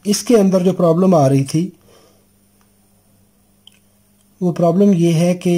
इसके अंदर जो प्रॉब्लम आ रही थी वो प्रॉब्लम ये है कि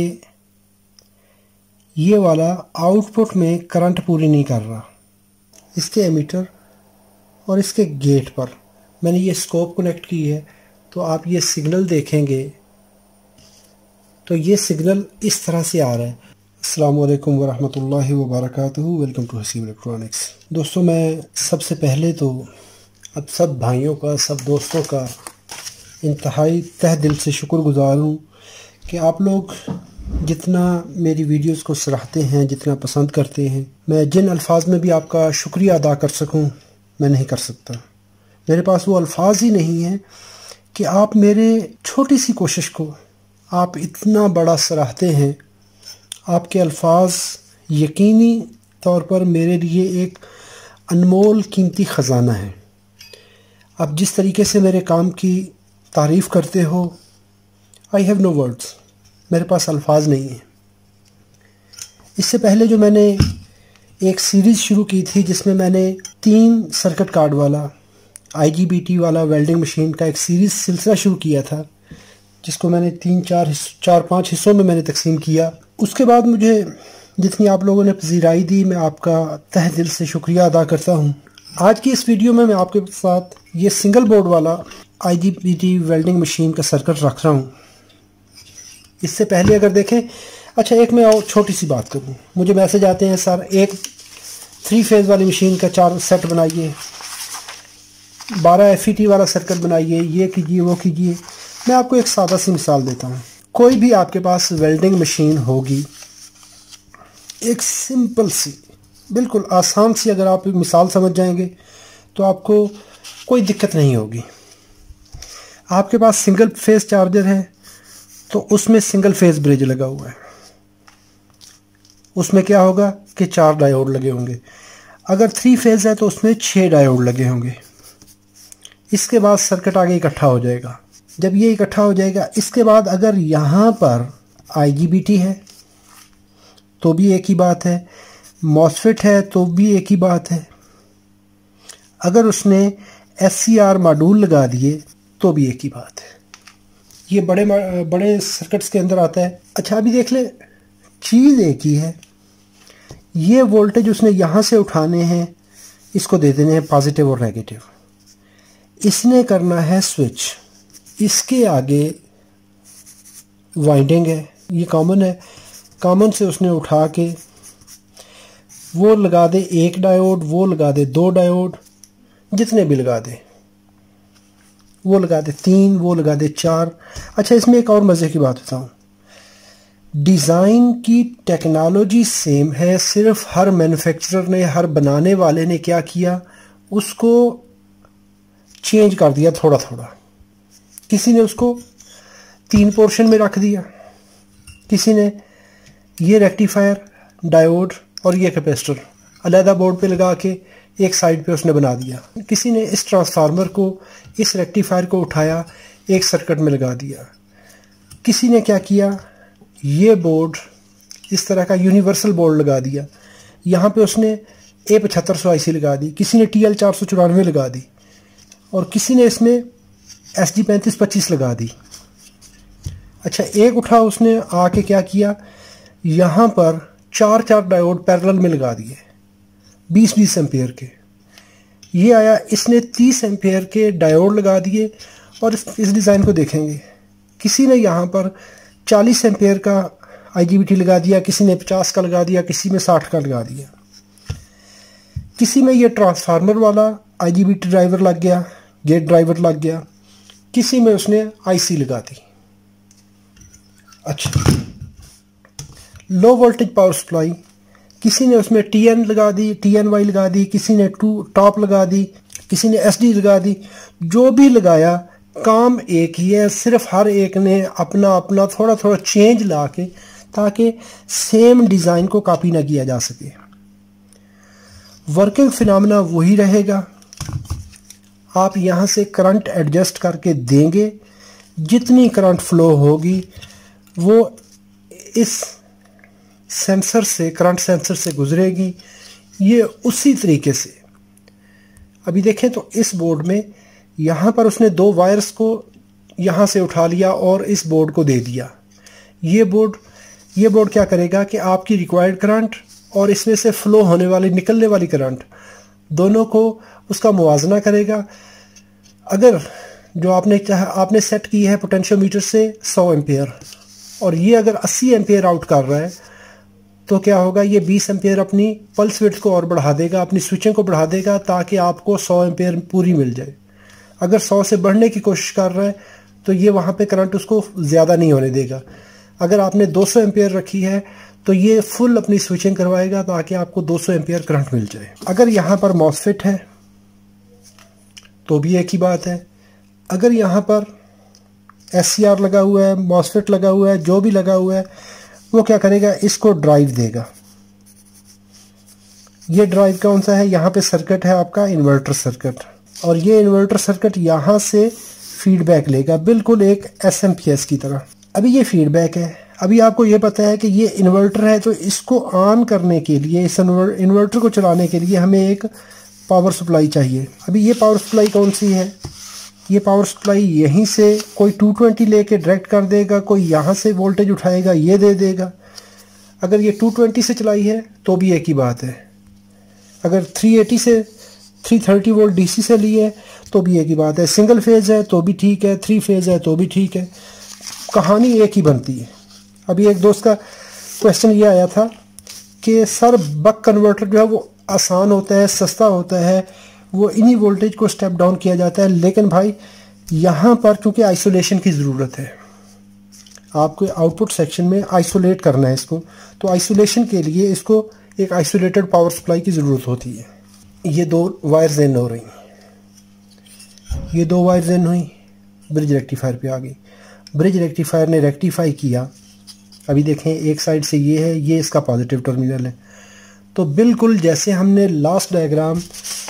ये वाला आउटपुट में करंट पूरी नहीं कर रहा। इसके एमीटर और इसके गेट पर मैंने ये स्कोप कनेक्ट की है, तो आप ये सिग्नल देखेंगे तो ये सिग्नल इस तरह से आ रहा है। अस्सलामु अलैकुम वरहमतुल्लाहि वबरकातुहू। Welcome to Haseeb electronics. दोस्तों, मैं सबसे पहले तो अब सब भाइयों का, सब दोस्तों का इंतहाई तह दिल से शुक्रगुजार हूँ कि आप लोग जितना मेरी वीडियोस को सराहते हैं, जितना पसंद करते हैं। मैं जिन अल्फाज में भी आपका शुक्रिया अदा कर सकूं, मैं नहीं कर सकता। मेरे पास वो अल्फाज ही नहीं हैं कि आप मेरे छोटी सी कोशिश को आप इतना बड़ा सराहते हैं। आपके अल्फाज यकीनी तौर पर मेरे लिए एक अनमोल कीमती ख़जाना है। आप जिस तरीके से मेरे काम की तारीफ़ करते हो, आई हैव नो वर्ड्स, मेरे पास अल्फाज नहीं है। इससे पहले जो मैंने एक सीरीज़ शुरू की थी जिसमें मैंने 3 सर्किट कार्ड वाला IGBT वाला वेल्डिंग मशीन का एक सीरीज़ सिलसिला शुरू किया था, जिसको मैंने 4-5 हिस्सों में मैंने तकसीम किया। उसके बाद मुझे जितनी आप लोगों ने पजीराई दी, मैं आपका तहे दिल से शुक्रिया अदा करता हूँ। आज की इस वीडियो में मैं आपके साथ ये सिंगल बोर्ड वाला IGBT वेल्डिंग मशीन का सर्किट रख रहा हूँ। इससे पहले अगर देखें, अच्छा एक मैं और छोटी सी बात करूँ। मुझे मैसेज आते हैं, सर एक 3 फेज़ वाली मशीन का 4 सेट बनाइए, 12 FET वाला सर्किट बनाइए, ये कीजिए वो कीजिए। मैं आपको एक सादा सी मिसाल देता हूँ। कोई भी आपके पास वेल्डिंग मशीन होगी, एक सिंपल सी, बिल्कुल आसान सी, अगर आप मिसाल समझ जाएंगे तो आपको कोई दिक्कत नहीं होगी। आपके पास सिंगल फेज़ चार्जर है तो उसमें सिंगल फेज़ ब्रिज लगा हुआ है। उसमें क्या होगा कि 4 डायोड लगे होंगे। अगर 3 फेज़ है तो उसमें 6 डायोड लगे होंगे। इसके बाद सर्किट आगे इकट्ठा हो जाएगा। जब ये इकट्ठा हो जाएगा, इसके बाद अगर यहाँ पर IGBT है तो भी एक ही बात है, मॉसफेट है तो भी एक ही बात है, अगर उसने SCR मॉड्यूल लगा दिए तो भी एक ही बात है। ये बड़े सर्किट्स के अंदर आता है। अच्छा अभी देख ले, चीज़ एक ही है। ये वोल्टेज उसने यहाँ से उठाने हैं, इसको दे देने हैं पॉजिटिव और नेगेटिव। इसने करना है स्विच। इसके आगे वाइंडिंग है, ये कॉमन है, कॉमन से उसने उठा के वो लगा दे 1 डायोड, वो लगा दे 2 डायोड, जितने भी लगा दे, वो लगा दे 3, वो लगा दे 4। अच्छा इसमें एक और मज़े की बात बताऊँ, डिज़ाइन की टेक्नोलॉजी सेम है, सिर्फ हर मैन्युफैक्चरर ने, हर बनाने वाले ने क्या किया, उसको चेंज कर दिया थोड़ा थोड़ा। किसी ने उसको 3 पोर्शन में रख दिया, किसी ने ये रेक्टिफायर, डायोड और ये कैपेसिटर अलहदा बोर्ड पे लगा के एक साइड पे उसने बना दिया। किसी ने इस ट्रांसफार्मर को, इस रेक्टिफायर को उठाया, एक सर्किट में लगा दिया। किसी ने क्या किया, ये बोर्ड इस तरह का यूनिवर्सल बोर्ड लगा दिया, यहाँ पे उसने A7500 IC लगा दी, किसी ने TL494 लगा दी, और किसी ने इसमें SG3525 लगा दी। अच्छा एक उठा, उसने आके क्या किया, यहाँ पर 4 डायोड पैरेलल में लगा दिए 20 एम्पेयर के। ये आया, इसने 30 एम्पेयर के डायोड लगा दिए। और इस डिज़ाइन को देखेंगे, किसी ने यहाँ पर 40 एम्पेयर का IGBT लगा दिया, किसी ने 50 का लगा दिया, किसी में 60 का लगा दिया। किसी में ये ट्रांसफार्मर वाला IGBT ड्राइवर लग गया, गेट ड्राइवर लग गया, किसी में उसने IC लगा दी। अच्छा लो वोल्टेज पावर सप्लाई, किसी ने उसमें TN लगा दी, TNY लगा दी, किसी ने टॉप लगा दी, किसी ने SD लगा दी। जो भी लगाया काम एक ही है, सिर्फ हर एक ने अपना अपना थोड़ा थोड़ा चेंज ला के, ताकि सेम डिज़ाइन को कॉपी ना किया जा सके। वर्किंग फिनोमेना वही रहेगा। आप यहाँ से करंट एडजस्ट करके देंगे, जितनी करंट फ्लो होगी वो इस सेंसर से, करंट सेंसर से गुजरेगी। ये उसी तरीके से, अभी देखें तो इस बोर्ड में यहाँ पर उसने दो वायर्स को यहाँ से उठा लिया और इस बोर्ड को दे दिया। ये बोर्ड क्या करेगा कि आपकी रिक्वायर्ड करंट और इसमें से फ्लो होने वाली निकलने वाली करंट दोनों को उसका मुवाजना करेगा। अगर जो आपने सेट की है पोटेंशियोमीटर से 100 एम्पेयर और ये अगर 80 एम्पेयर आउट कर रहा है तो क्या होगा, ये 20 एम्पेयर अपनी पल्स विड्थ को और बढ़ा देगा, अपनी स्विचिंग को बढ़ा देगा ताकि आपको 100 एम्पेयर पूरी मिल जाए। अगर 100 से बढ़ने की कोशिश कर रहा है तो ये वहाँ पे करंट उसको ज़्यादा नहीं होने देगा। अगर आपने 200 एम्पेयर रखी है तो ये फुल अपनी स्विचिंग करवाएगा ताकि आपको 200 एम्पेयर करंट मिल जाए। अगर यहाँ पर मॉसफेट है तो भी एक ही बात है। अगर यहाँ पर SCR लगा हुआ है, मॉसफेट लगा हुआ है, जो भी लगा हुआ है, वो क्या करेगा, इसको ड्राइव देगा। ये ड्राइव कौन सा है, यहाँ पे सर्किट है आपका इन्वर्टर सर्किट, और ये इन्वर्टर सर्किट यहाँ से फीडबैक लेगा बिल्कुल एक SMPS की तरह। अभी ये फीडबैक है। अभी आपको ये पता है कि ये इन्वर्टर है तो इसको ऑन करने के लिए, इस इन्वर्टर को चलाने के लिए हमें एक पावर सप्लाई चाहिए। अभी ये पावर सप्लाई कौन सी है, ये पावर सप्लाई यहीं से कोई 220 लेके डायरेक्ट कर देगा, कोई यहाँ से वोल्टेज उठाएगा ये दे देगा। अगर ये 220 से चलाई है तो भी एक ही बात है, अगर 380 से 330 वोल्ट DC से ली है तो भी एक ही बात है, सिंगल फेज है तो भी ठीक है, 3 फेज है तो भी ठीक है, कहानी एक ही बनती है। अभी एक दोस्त का क्वेश्चन ये आया था कि सर बक कन्वर्टर जो है वो आसान होता है, सस्ता होता है, वो इन्हीं वोल्टेज को स्टेप डाउन किया जाता है, लेकिन भाई यहाँ पर क्योंकि आइसोलेशन की ज़रूरत है, आपको आउटपुट सेक्शन में आइसोलेट करना है इसको, तो आइसोलेशन के लिए इसको एक आइसोलेटेड पावर सप्लाई की ज़रूरत होती है। ये दो वायर्स इन हो रही, ये दो वायर्स इन हुई, ब्रिज रेक्टिफायर पे आ गई, ब्रिज रेक्टिफायर ने रेक्टिफाई किया। अभी देखें एक साइड से ये है, ये इसका पॉजिटिव टर्मिनल है, तो बिल्कुल जैसे हमने लास्ट डायग्राम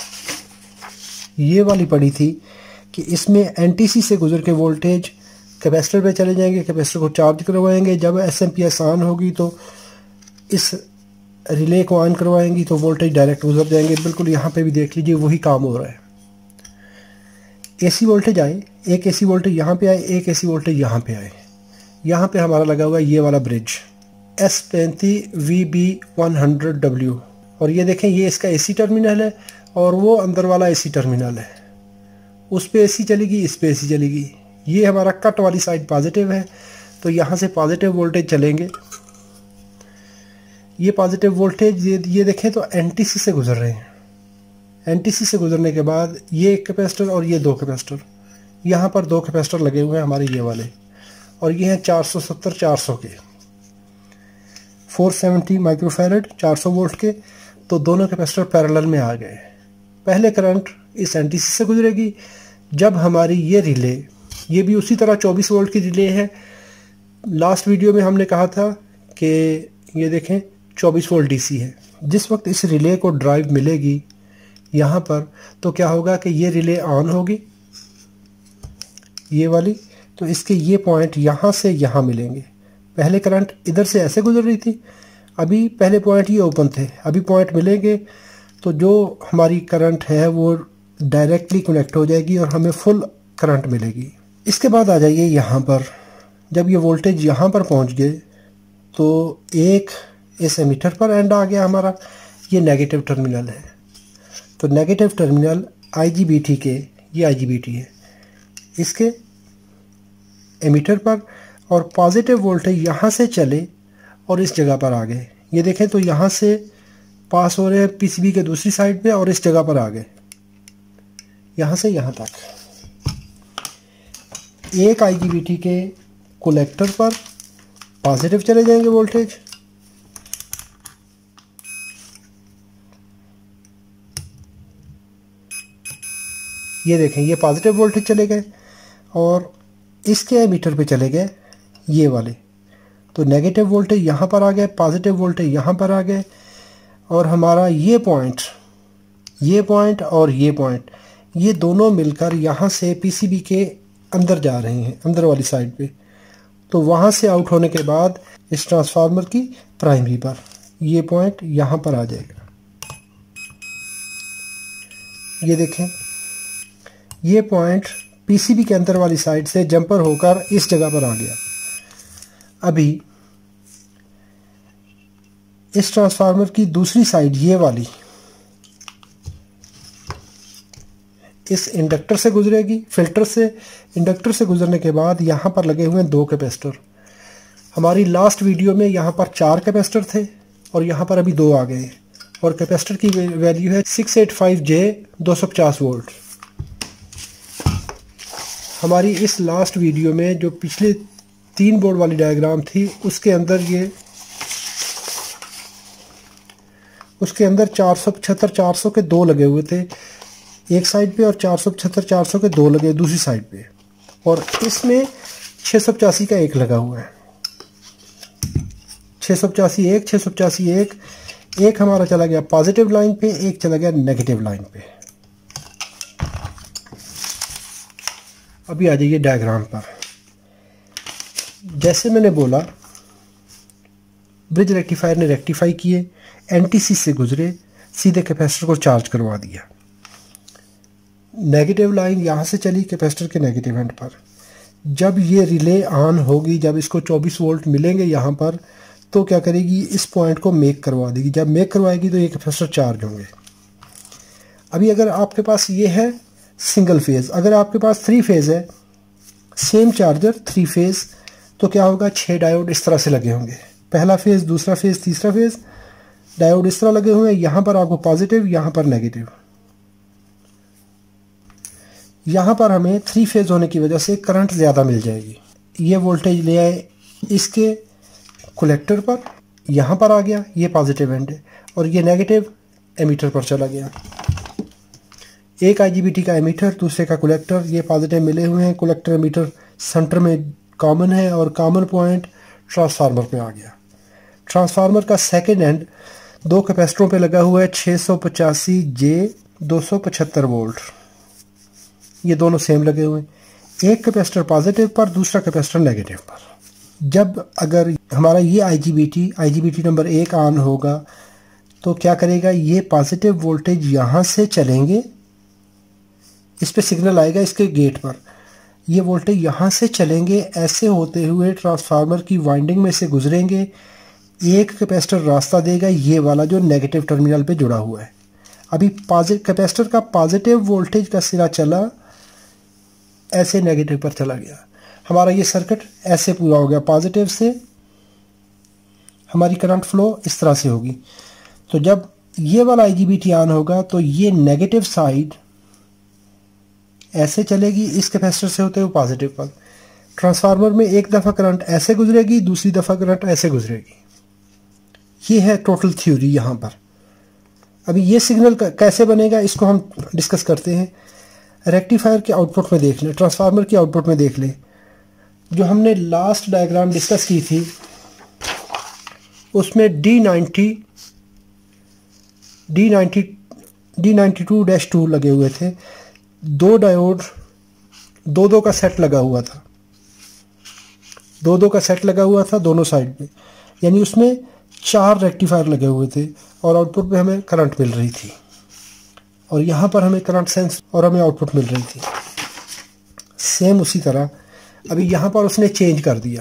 ये वाली पढ़ी थी कि इसमें NTC से गुजर के वोल्टेज कैपेसिटर पे चले जाएंगे, कैपेसिटर को चार्ज करवाएंगे, जब SMPS ऑन होगी तो इस रिले को ऑन करवाएंगी तो वोल्टेज डायरेक्ट गुजर जाएंगे। बिल्कुल यहाँ पे भी देख लीजिए वही काम हो रहा है। AC वोल्टेज आए, एक AC वोल्टेज यहाँ पे आए, एक AC वोल्टेज यहाँ पे आए। यहाँ पे हमारा लगा हुआ है ये वाला ब्रिज S35VB100W, और ये देखें ये इसका AC टर्मिनल है और वो अंदर वाला AC टर्मिनल है, उस पे AC चलेगी, इस पे AC चलेगी। ये हमारा कट वाली साइड पॉजिटिव है तो यहाँ से पॉजिटिव वोल्टेज चलेंगे। ये पॉजिटिव वोल्टेज ये देखें तो NTC से गुजर रहे हैं। NTC से गुजरने के बाद ये एक कैपेसिटर और ये दो कैपेसिटर, यहाँ पर दो कैपेसिटर लगे हुए हैं हमारे ये वाले, और ये हैं 470 400 के 470 माइक्रोफैरड 400 वोल्ट के, तो दोनों कैपेसिटर पैरेलल में आ गए। पहले करंट इस NTC से गुजरेगी, जब हमारी ये रिले, ये भी उसी तरह 24 वोल्ट की रिले है। लास्ट वीडियो में हमने कहा था कि ये देखें 24 वोल्ट DC है। जिस वक्त इस रिले को ड्राइव मिलेगी यहाँ पर, तो क्या होगा कि ये रिले ऑन होगी ये वाली, तो इसके ये पॉइंट यहाँ से यहाँ मिलेंगे। पहले करंट इधर से ऐसे गुजर रही थी, अभी पहले पॉइंट ये ओपन थे, अभी पॉइंट मिलेंगे तो जो हमारी करंट है वो डायरेक्टली कनेक्ट हो जाएगी और हमें फुल करंट मिलेगी। इसके बाद आ जाइए यहाँ पर, जब ये वोल्टेज यहाँ पर पहुँच गए तो एक इस एमीटर पर एंड आ गया हमारा, ये नेगेटिव टर्मिनल है, तो नेगेटिव टर्मिनल IGBT के, ये IGBT है इसके एमीटर पर, और पॉजिटिव वोल्टेज यहाँ से चले और इस जगह पर आ गए। ये देखें तो यहाँ से पास हो रहे हैं PCB के दूसरी साइड पे और इस जगह पर आ गए, यहाँ से यहाँ तक। एक IGBT के कलेक्टर पर पॉजिटिव चले जाएंगे वोल्टेज, ये देखें ये पॉजिटिव वोल्टेज चले गए, और इसके एमीटर पे चले गए ये वाले, तो नेगेटिव वोल्टेज यहाँ पर आ गए, पॉजिटिव वोल्टेज यहाँ पर आ गए, और हमारा ये पॉइंट और ये पॉइंट, ये दोनों मिलकर यहाँ से PCB के अंदर जा रहे हैं, अंदर वाली साइड पे, तो वहाँ से आउट होने के बाद इस ट्रांसफार्मर की प्राइमरी पर ये पॉइंट यहाँ पर आ जाएगा। ये देखें ये पॉइंट पीसीबी के अंदर वाली साइड से जंपर होकर इस जगह पर आ गया। अभी इस ट्रांसफार्मर की दूसरी साइड ये वाली इस इंडक्टर से गुजरेगी, फिल्टर से। इंडक्टर से गुजरने के बाद यहाँ पर लगे हुए हैं 2 कैपेसिटर। हमारी लास्ट वीडियो में यहाँ पर 4 कैपेसिटर थे और यहाँ पर अभी 2 आ गए और कैपेसिटर की वैल्यू है 685J 250 वोल्ट। हमारी इस लास्ट वीडियो में जो पिछले 3 बोर्ड वाली डायग्राम थी उसके अंदर 475 400 के 2 लगे हुए थे एक साइड पे और 475 400 के 2 लगे दूसरी साइड पे, और इसमें 685 का 1 लगा हुआ है। 685 एक हमारा चला गया पॉजिटिव लाइन पे, एक चला गया नेगेटिव लाइन पे। अभी आ जाइए डायग्राम पर। जैसे मैंने बोला, ब्रिज रेक्टिफायर ने रेक्टिफाई किए, एनटीसी से गुजरे, सीधे कैपेसिटर को चार्ज करवा दिया। नेगेटिव लाइन यहाँ से चली कैपेसिटर के नेगेटिव एंड पर। जब ये रिले ऑन होगी, जब इसको 24 वोल्ट मिलेंगे यहाँ पर, तो क्या करेगी, इस पॉइंट को मेक करवा देगी। जब मेक करवाएगी तो ये कैपेसिटर चार्ज होंगे। अभी अगर आपके पास ये है सिंगल फेज, अगर आपके पास 3 फेज है, सेम चार्जर 3 फेज, तो क्या होगा, 6 डायोड इस तरह से लगे होंगे। पहला फेज, दूसरा फेज, तीसरा फेज, डायोड इस तरह लगे हुए हैं। यहाँ पर आपको पॉजिटिव, यहाँ पर नेगेटिव। यहाँ पर हमें 3 फेज होने की वजह से करंट ज़्यादा मिल जाएगी। ये वोल्टेज ले आए इसके कलेक्टर पर, यहाँ पर आ गया, ये पॉजिटिव एंड है, और ये नेगेटिव एमीटर पर चला गया। एक आईजीबीटी का एमीटर, दूसरे का कलेक्टर, ये पॉजिटिव मिले हुए हैं। कलेक्टर एमीटर सेंटर में कॉमन है और कॉमन पॉइंट ट्रांसफार्मर पे आ गया। ट्रांसफार्मर का सेकेंड एंड 2 कैपेसिटरों पे लगा हुआ है 685J 275 वोल्ट। ये दोनों सेम लगे हुए हैं। एक कैपेसिटर पॉजिटिव पर, दूसरा कैपेसिटर नेगेटिव पर। जब अगर हमारा ये आईजीबीटी नंबर 1 ऑन होगा तो क्या करेगा, ये पॉजिटिव वोल्टेज यहाँ से चलेंगे, इस पे सिग्नल आएगा इसके गेट पर। ये वोल्टेज यहाँ से चलेंगे, ऐसे होते हुए ट्रांसफार्मर की वाइंडिंग में से गुजरेंगे। एक कैपेसिटर रास्ता देगा, ये वाला जो नेगेटिव टर्मिनल पे जुड़ा हुआ है। अभी कैपेसिटर का पॉजिटिव वोल्टेज का सिरा चला, ऐसे नेगेटिव पर चला गया। हमारा ये सर्किट ऐसे पूरा हो गया। पॉजिटिव से हमारी करंट फ्लो इस तरह से होगी। तो जब ये वाला आईजीबीटी ऑन होगा तो ये नेगेटिव साइड ऐसे चलेगी, इस कैपेसिटर से होते हुए पॉजिटिव पर। ट्रांसफार्मर में एक दफ़ा करंट ऐसे गुजरेगी, दूसरी दफ़ा करंट ऐसे गुजरेगी। ये है टोटल थ्योरी यहाँ पर। अभी ये सिग्नल कैसे बनेगा इसको हम डिस्कस करते हैं। रेक्टिफायर के आउटपुट में देख लें, ट्रांसफार्मर के आउटपुट में देख लें। जो हमने लास्ट डायग्राम डिस्कस की थी उसमें D92-2 लगे हुए थे। 2 डायोड, 2 का सेट लगा हुआ था। 2 का सेट लगा हुआ था दोनों साइड पे, यानी उसमें 4 रेक्टिफायर लगे हुए थे और आउटपुट में हमें करंट मिल रही थी। और यहाँ पर हमें करंट सेंस और हमें आउटपुट मिल रही थी। सेम उसी तरह अभी यहाँ पर उसने चेंज कर दिया।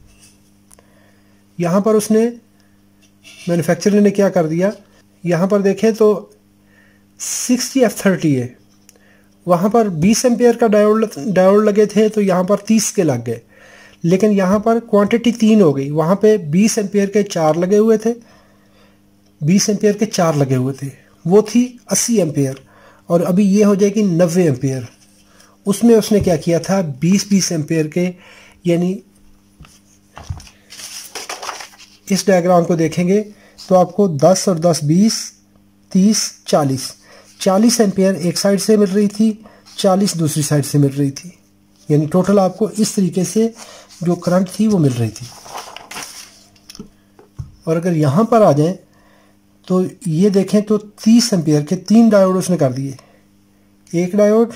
यहाँ पर उसने मैन्युफैक्चरर ने क्या कर दिया, यहाँ पर देखें तो 60F30 है, वहाँ पर 20 एम्पेयर का डायोड लगे थे तो यहाँ पर 30 के लग गए। लेकिन यहाँ पर क्वांटिटी 3 हो गई। वहाँ पे 20 एम्पेयर के 4 लगे हुए थे, 20 एम्पेयर के 4 लगे हुए थे, वो थी 80 एम्पेयर। और अभी ये हो जाएगी 90 एम्पेयर। उसमें उसने क्या किया था, 20-20 एम्पेयर के, यानी इस डायग्राम को देखेंगे तो आपको 10 और 10 20 30 40 एम्पेयर एक साइड से मिल रही थी, 40 दूसरी साइड से मिल रही थी। यानी टोटल आपको इस तरीके से जो करंट थी वो मिल रही थी। और अगर यहाँ पर आ जाएं तो ये देखें तो 30 एम्पेयर के 3 डायोड उसने कर दिए। एक diode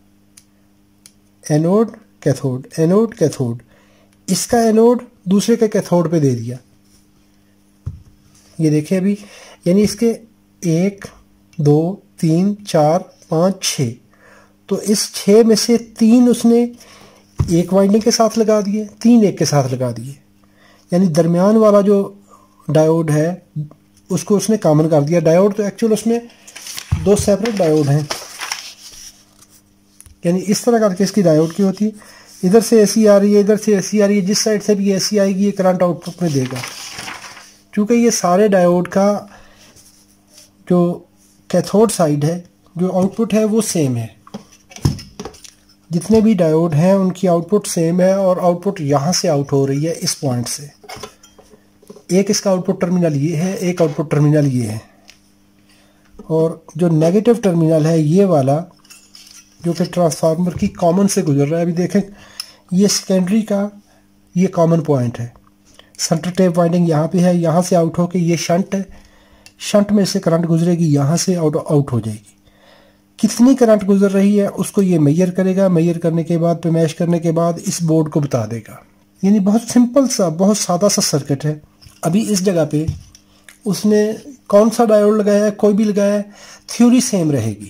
anode cathode, anode cathode, इसका एनोड दूसरे के कैथोड पे दे दिया। ये देखें अभी, यानी इसके 1 2 3 4 5 6 तो इस 6 में से 3 उसने एक वाइंडिंग के साथ लगा दिए, 3 एक के साथ लगा दिए, यानी दरमियान वाला जो डायोड है उसको उसने कॉमन कर दिया। डायोड तो एक्चुअल उसमें 2 सेपरेट डायोड हैं, यानी इस तरह करके इसकी डायोड की होती है। इधर से एसी आ रही है, इधर से एसी आ रही है, जिस साइड से भी एसी आएगी ये करंट आउटपुट में देगा। क्योंकि ये सारे डायोड का जो कैथोड साइड है, जो आउटपुट है वो सेम है, जितने भी डायोड हैं उनकी आउटपुट सेम है, और आउटपुट यहाँ से आउट हो रही है इस पॉइंट से। एक इसका आउटपुट टर्मिनल ये है, एक आउटपुट टर्मिनल ये है, और जो नेगेटिव टर्मिनल है ये वाला जो कि ट्रांसफार्मर की कॉमन से गुजर रहा है। अभी देखें ये सेकेंडरी का ये कॉमन पॉइंट है, सेंटर टेप वाइंडिंग यहाँ पे है, यहाँ से आउट होके ये शंट है, शंट में से करंट गुजरेगी, यहाँ से आउट हो जाएगी। कितनी करंट गुजर रही है उसको ये मेजर करेगा, मेजर करने के बाद पैमाइश करने के बाद इस बोर्ड को बता देगा। यानी बहुत सिंपल सा, बहुत सादा सा सर्किट है। अभी इस जगह पे उसने कौन सा डायोड लगाया है, कोई भी लगाया है, थ्योरी सेम रहेगी,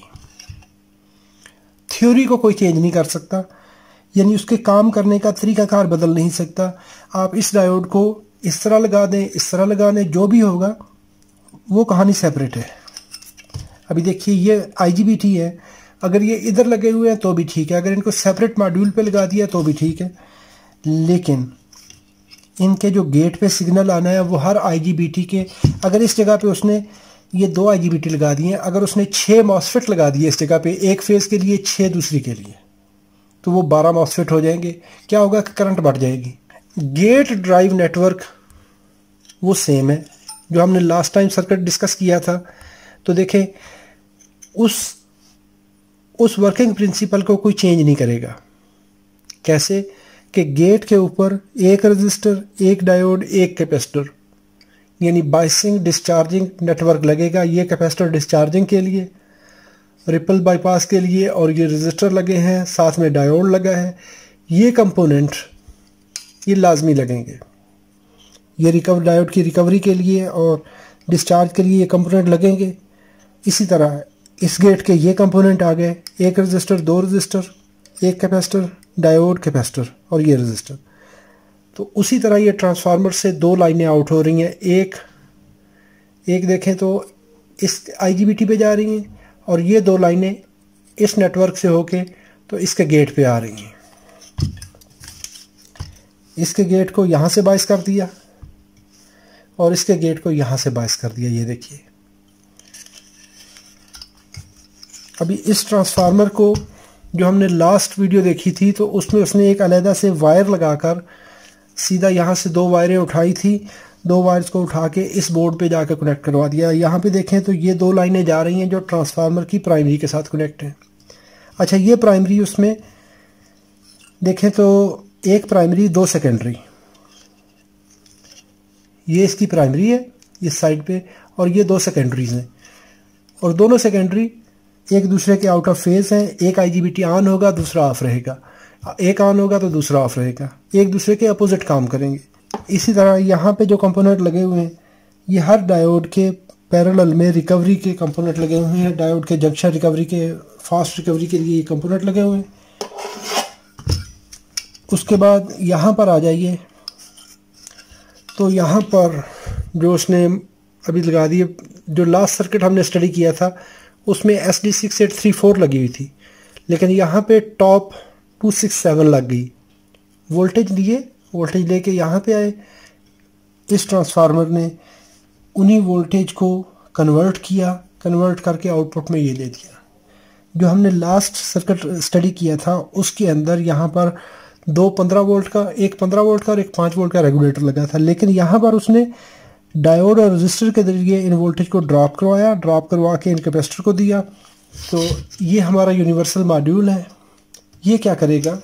थ्योरी को कोई चेंज नहीं कर सकता, यानी उसके काम करने का तरीकाकार बदल नहीं सकता। आप इस डायोड को इस तरह लगा दें, इस तरह लगा दें, जो भी होगा वो कहानी सेपरेट है। अभी देखिए ये IGBT है, अगर ये इधर लगे हुए हैं तो भी ठीक है, अगर इनको सेपरेट मॉड्यूल पे लगा दिया तो भी ठीक है, लेकिन इनके जो गेट पे सिग्नल आना है वो हर IGBT के, अगर इस जगह पे उसने ये 2 IGBT लगा दिए हैं, अगर उसने 6 MOSFET लगा दिए इस जगह पे, एक फेज़ के लिए 6 दूसरी के लिए, तो वो 12 MOSFET हो जाएंगे। क्या होगा कि करंट बढ़ जाएगी। गेट ड्राइव नेटवर्क वो सेम है जो हमने लास्ट टाइम सर्किट डिस्कस किया था। तो देखें उस वर्किंग प्रिंसिपल को कोई चेंज नहीं करेगा। कैसे कि गेट के ऊपर एक रजिस्टर, एक डायोड, एक कैपेसिटर, यानी बायसिंग डिस्चार्जिंग नेटवर्क लगेगा। ये कैपेसिटर डिस्चार्जिंग के लिए, रिपल बाईपास के लिए, और ये रजिस्टर लगे हैं, साथ में डायोड लगा है। ये कंपोनेंट ये लाजमी लगेंगे, ये डायोड की रिकवरी के लिए और डिस्चार्ज के लिए ये कंपोनेंट लगेंगे। इसी तरह इस गेट के ये कंपोनेंट आ गए, एक रजिस्टर, 2 रजिस्टर, एक कैपेसिटर, डायोड, कैपेसिटर और ये रजिस्टर। तो उसी तरह ये ट्रांसफार्मर से 2 लाइनें आउट हो रही हैं। एक देखें तो इस IGBT पे जा रही हैं, और ये 2 लाइनें इस नेटवर्क से होके तो इसके गेट पे आ रही हैं। इसके गेट को यहाँ से बायस कर दिया और इसके गेट को यहाँ से बायस कर दिया। ये देखिए अभी इस ट्रांसफार्मर को जो हमने लास्ट वीडियो देखी थी तो उसमें उसने एक अलहदा से वायर लगाकर सीधा यहाँ से 2 वायरें उठाई थी, 2 वायर्स को उठा के इस बोर्ड पे जाकर कनेक्ट करवा दिया। यहाँ पे देखें तो ये 2 लाइनें जा रही हैं जो ट्रांसफार्मर की प्राइमरी के साथ कनेक्ट हैं। अच्छा, ये प्राइमरी उसमें देखें तो एक प्राइमरी, 2 सेकेंडरी, ये इसकी प्राइमरी है इस साइड पे, और ये 2 सेकेंडरीज हैं, और दोनों सेकेंडरी एक दूसरे के आउट ऑफ फेज हैं। एक IGBT ऑन होगा, दूसरा ऑफ रहेगा, एक ऑन होगा तो दूसरा ऑफ रहेगा, एक दूसरे के अपोजिट काम करेंगे। इसी तरह यहाँ पे जो कंपोनेंट लगे हुए हैं ये हर डायोड के पैरेलल में रिकवरी के कंपोनेंट लगे हुए हैं। डायोड के जंक्शन रिकवरी के, फास्ट रिकवरी के लिए ये कंपोनेंट लगे हुए हैं। उसके बाद यहाँ पर आ जाइए तो यहाँ पर जो उसने अभी लगा दिए, जो लास्ट सर्किट हमने स्टडी किया था उसमें SD6834 लगी हुई थी, लेकिन यहाँ पे टॉप 267 लग गई। वोल्टेज लिए, वोल्टेज लेके यहाँ पे आए, इस ट्रांसफार्मर ने उन्हीं वोल्टेज को कन्वर्ट किया, कन्वर्ट करके आउटपुट में ये दे दिया। जो हमने लास्ट सर्किट स्टडी किया था उसके अंदर यहाँ पर 2 15 वोल्ट का, एक 15 वोल्ट का और एक 5 वोल्ट का रेगुलेटर लगा था, लेकिन यहाँ पर उसने डायोड और रजिस्टर के जरिए इन वोल्टेज को ड्रॉप करवाया, ड्रॉप करवा के इन कैपेसिटर को दिया। तो ये हमारा यूनिवर्सल मॉड्यूल है। ये क्या करेगा,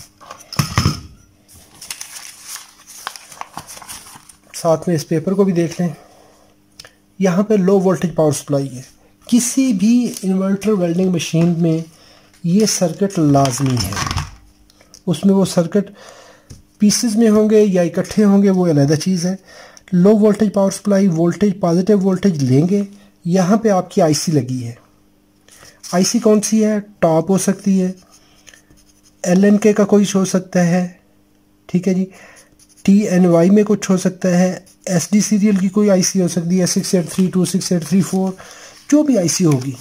साथ में इस पेपर को भी देख लें। यहाँ पे लो वोल्टेज पावर सप्लाई है। किसी भी इन्वर्टर वेल्डिंग मशीन में ये सर्किट लाजमी है। उसमें वो सर्किट पीसेस में होंगे या इकट्ठे होंगे वो अलग चीज़ है। Low voltage power supply, voltage positive voltage लेंगे। यहाँ पे आपकी IC लगी है, आईसी कौन सी है, टॉप हो सकती है, LNK का कोई हो सकता है, ठीक है जी, TNY में कुछ हो सकता है, SD सीरियल की कोई आईसी हो सकती है, 6832, 6834, जो भी आईसी होगी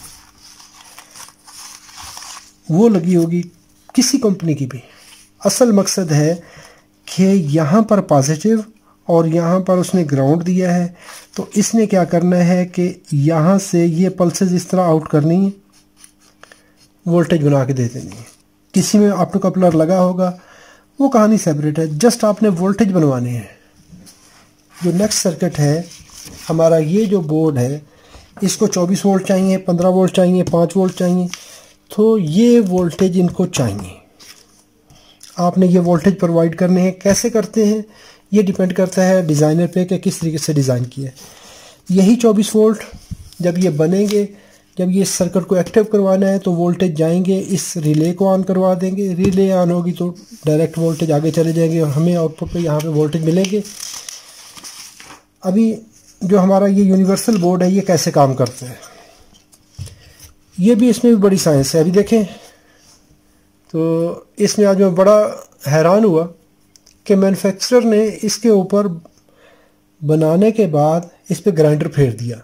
वो लगी होगी, किसी कंपनी की भी। असल मकसद है कि यहाँ पर पॉजिटिव और यहाँ पर उसने ग्राउंड दिया है, तो इसने क्या करना है कि यहाँ से ये पल्सेस इस तरह आउट करनी है, वोल्टेज बना के दे देनी है। किसी में ऑप्टो कपलर लगा होगा, वो कहानी सेपरेट है, जस्ट आपने वोल्टेज बनवाने हैं। जो नेक्स्ट सर्किट है हमारा, ये जो बोर्ड है इसको 24 वोल्ट चाहिए, 15 वोल्ट चाहिए, 5 वोल्ट चाहिए, तो ये वोल्टेज इनको चाहिए। आपने ये वोल्टेज प्रोवाइड करने हैं। कैसे करते हैं ये डिपेंड करता है डिज़ाइनर पे कि किस तरीके से डिज़ाइन किया है। यही 24 वोल्ट जब ये बनेंगे, जब ये सर्किट को एक्टिव करवाना है तो वोल्टेज जाएंगे, इस रिले को ऑन करवा देंगे, रिले ऑन होगी तो डायरेक्ट वोल्टेज आगे चले जाएंगे और हमें आउटपुट पे यहाँ पे वोल्टेज मिलेंगे। अभी जो हमारा ये यूनिवर्सल बोर्ड है ये कैसे काम करता है, ये भी इसमें भी बड़ी साइंस है। अभी देखें तो इसमें आज मैं बड़ा हैरान हुआ कि मैन्युफैक्चरर ने इसके ऊपर बनाने के बाद इस पर ग्राइंडर फेर दिया।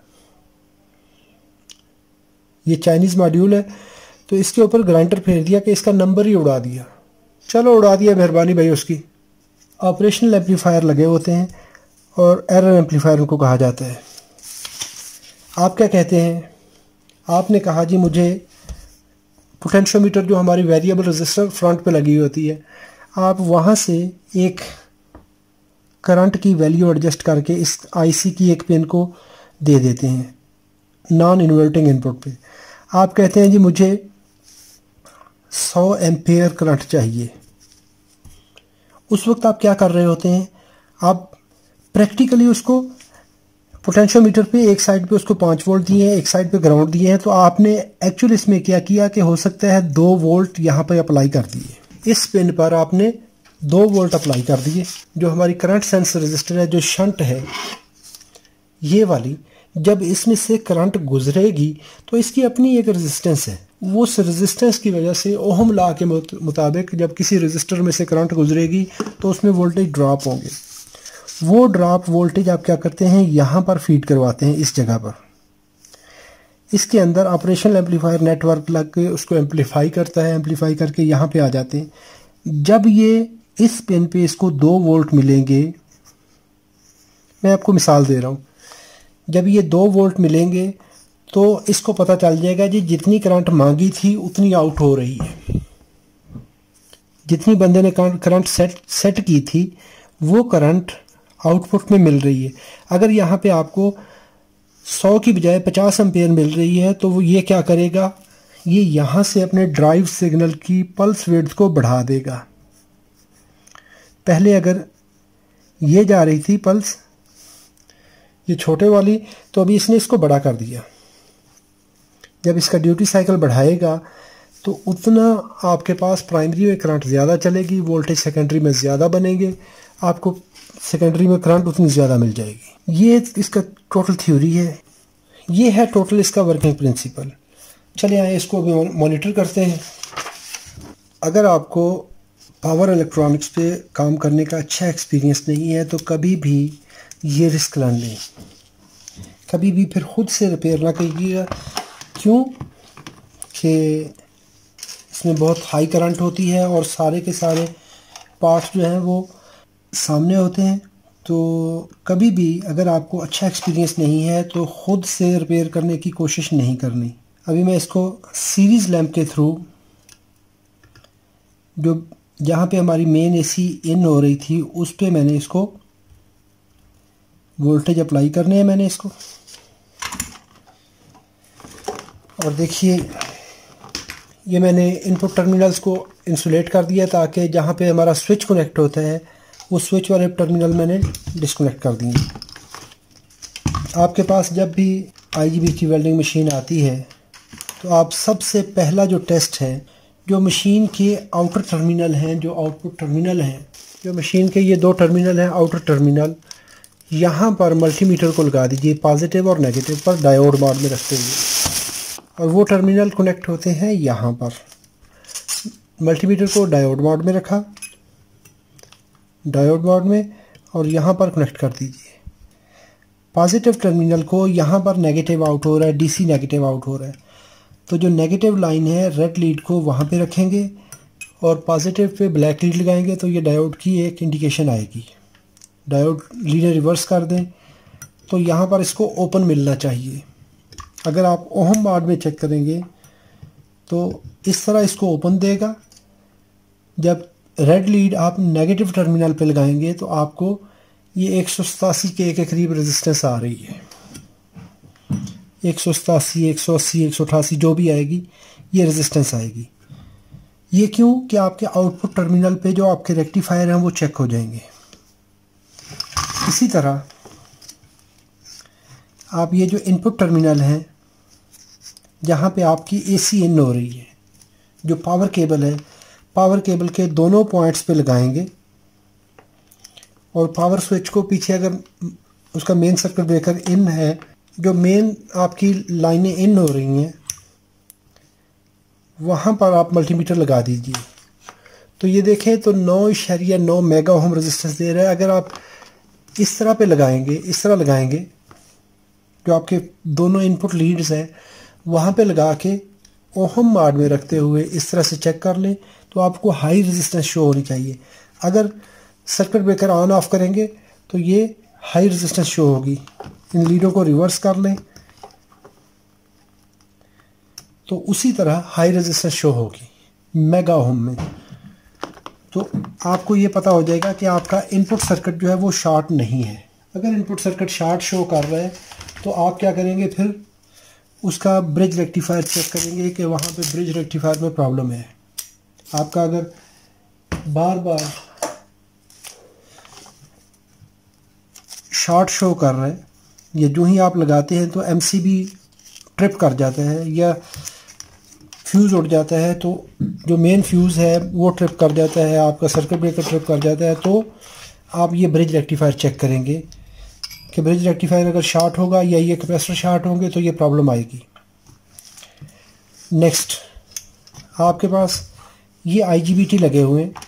ये चाइनीज़ मॉड्यूल है तो इसके ऊपर ग्राइंडर फेर दिया कि इसका नंबर ही उड़ा दिया। चलो उड़ा दिया, मेहरबानी भाई उसकी। ऑपरेशनल एम्पलीफायर लगे होते हैं और एरर एम्पलीफायर उनको कहा जाता है। आप क्या कहते हैं, आपने कहा जी मुझे पोटेंशियोमीटर जो हमारी वेरिएबल रेजिस्टर फ्रंट पे लगी होती है, आप वहाँ से एक करंट की वैल्यू एडजस्ट करके इस आईसी की एक पिन को दे देते हैं नॉन इन्वर्टिंग इनपुट पे। आप कहते हैं जी मुझे 100 एम्पेयर करंट चाहिए। उस वक्त आप क्या कर रहे होते हैं, आप प्रैक्टिकली उसको पोटेंशियोमीटर पे एक साइड पे उसको 5 वोल्ट दिए हैं, एक साइड पे ग्राउंड दिए हैं, तो आपने एक्चुअली इसमें क्या किया कि हो सकता है 2 वोल्ट यहाँ पे अप्लाई कर दिए। इस पिन पर आपने 2 वोल्ट अप्लाई कर दिए। जो हमारी करंट सेंस रजिस्टर है, जो शंट है ये वाली, जब इसमें से करंट गुजरेगी तो इसकी अपनी एक रेजिस्टेंस है, वो उस रेजिस्टेंस की वजह से ओहम लॉ के मुताबिक जब किसी रजिस्टर में से करंट गुजरेगी तो उसमें वोल्टेज ड्रॉप होंगे। वो ड्रॉप वोल्टेज आप क्या करते हैं, यहाँ पर फीड करवाते हैं इस जगह पर। इसके अंदर ऑपरेशनल एम्पलीफायर नेटवर्क लग के उसको एम्पलीफाई करता है, एम्पलीफाई करके यहाँ पे आ जाते हैं। जब ये इस पिन पे इसको 2 वोल्ट मिलेंगे, मैं आपको मिसाल दे रहा हूँ, जब ये 2 वोल्ट मिलेंगे तो इसको पता चल जाएगा जी जितनी करंट मांगी थी उतनी आउट हो रही है। जितनी बंदे ने करंट सेट की थी वो करंट आउटपुट में मिल रही है। अगर यहाँ पे आपको 100 की बजाय 50 एम्पेयर मिल रही है तो वो ये क्या करेगा, ये यहाँ से अपने ड्राइव सिग्नल की पल्स विड्थ को बढ़ा देगा। पहले अगर ये जा रही थी पल्स, ये छोटे वाली, तो अभी इसने इसको बड़ा कर दिया। जब इसका ड्यूटी साइकिल बढ़ाएगा तो उतना आपके पास प्राइमरी में करंट ज़्यादा चलेगी, वोल्टेज सेकेंडरी में ज़्यादा बनेंगे, आपको सेकेंडरी में करंट उतनी ज़्यादा मिल जाएगी। ये इसका टोटल थ्योरी है, ये है टोटल इसका वर्किंग प्रिंसिपल। चलिए आए इसको अभी मॉनिटर करते हैं। अगर आपको पावर इलेक्ट्रॉनिक्स पे काम करने का अच्छा एक्सपीरियंस नहीं है तो कभी भी ये रिस्क ना लें, कभी भी फिर खुद से रिपेयर ना कीजिएगा। क्यों कि इसमें बहुत हाई करंट होती है और सारे के सारे पार्ट्स जो हैं वो सामने होते हैं। तो कभी भी अगर आपको अच्छा एक्सपीरियंस नहीं है तो ख़ुद से रिपेयर करने की कोशिश नहीं करनी। अभी मैं इसको सीरीज़ लैंप के थ्रू, जो जहाँ पे हमारी मेन एसी इन हो रही थी उस पे मैंने इसको वोल्टेज अप्लाई करने हैं मैंने इसको। और देखिए ये मैंने इनपुट टर्मिनल्स को इंसुलेट कर दिया ताकि जहाँ पे हमारा स्विच कनेक्ट होता है वो स्विच वाले टर्मिनल मैंने डिस्कनेक्ट कर दिए। आपके पास जब भी IGBT की वेल्डिंग मशीन आती है तो आप सबसे पहला जो टेस्ट है, जो मशीन के आउटर टर्मिनल हैं, जो आउटपुट टर्मिनल हैं, जो मशीन के ये 2 टर्मिनल हैं आउटर टर्मिनल, यहाँ पर मल्टीमीटर को लगा दीजिए पॉजिटिव और नेगेटिव पर डायोड मोड में रखते हुए। और वो टर्मिनल कनेक्ट होते हैं यहाँ पर। मल्टीमीटर को डायोड मोड में रखा, डायोड मोड में, और यहाँ पर कनेक्ट कर दीजिए। पॉजिटिव टर्मिनल को यहाँ पर नेगेटिव आउट हो रहा है, डीसी नेगेटिव आउट हो रहा है, तो जो नेगेटिव लाइन है रेड लीड को वहाँ पे रखेंगे और पॉजिटिव पे ब्लैक लीड लगाएंगे, तो ये डायोड की एक इंडिकेशन आएगी। डायोड लीड रिवर्स कर दें तो यहाँ पर इसको ओपन मिलना चाहिए। अगर आप ओहम मोड में चेक करेंगे तो इस तरह इसको ओपन देगा। जब रेड लीड आप नेगेटिव टर्मिनल पे लगाएंगे तो आपको ये 187 के करीब रेजिस्टेंस आ रही है। 187, 180, 188 जो भी आएगी ये रेजिस्टेंस आएगी। ये क्यों? कि आपके आउटपुट टर्मिनल पे जो आपके रेक्टिफायर हैं वो चेक हो जाएंगे। इसी तरह आप ये जो इनपुट टर्मिनल हैं जहाँ पे आपकी एसी इन हो रही है, जो पावर केबल है, पावर केबल के दोनों पॉइंट्स पे लगाएंगे और पावर स्विच को पीछे, अगर उसका मेन सर्किट ब्रेकर इन है, जो मेन आपकी लाइनें इन हो रही हैं वहाँ पर आप मल्टीमीटर लगा दीजिए। तो ये देखें तो 9.9 मेगा ओम रेजिस्टेंस दे रहा है। अगर आप इस तरह पे लगाएंगे, इस तरह लगाएंगे, जो आपके दोनों इनपुट लीड्स हैं वहाँ पे लगा के ओहम मोड में रखते हुए इस तरह से चेक कर लें तो आपको हाई रेजिस्टेंस शो होनी चाहिए। अगर सर्किट ब्रेकर ऑन ऑफ करेंगे तो ये हाई रेजिस्टेंस शो होगी। इन लीडों को रिवर्स कर लें तो उसी तरह हाई रेजिस्टेंस शो होगी मेगा ओम में। तो आपको ये पता हो जाएगा कि आपका इनपुट सर्किट जो है वो शॉर्ट नहीं है। अगर इनपुट सर्किट शॉर्ट शो कर रहा है तो आप क्या करेंगे, फिर उसका ब्रिज रेक्टिफायर चेक करेंगे कि वहाँ पे ब्रिज रेक्टिफायर में प्रॉब्लम है। आपका अगर बार बार शॉर्ट शो कर रहा है, ये जो ही आप लगाते हैं तो एमसीबी ट्रिप कर जाता है या फ्यूज़ उड़ जाता है, तो जो मेन फ्यूज़ है वो ट्रिप कर जाता है, आपका सर्किट ब्रेकर ट्रिप कर जाता है, तो आप ये ब्रिज रेक्टिफायर चेक करेंगे कि ब्रिज रेक्टिफायर अगर शॉर्ट होगा या ये कैपेसिटर शॉर्ट होंगे तो ये प्रॉब्लम आएगी। नेक्स्ट, आपके पास ये आईजीबीटी लगे हुए हैं।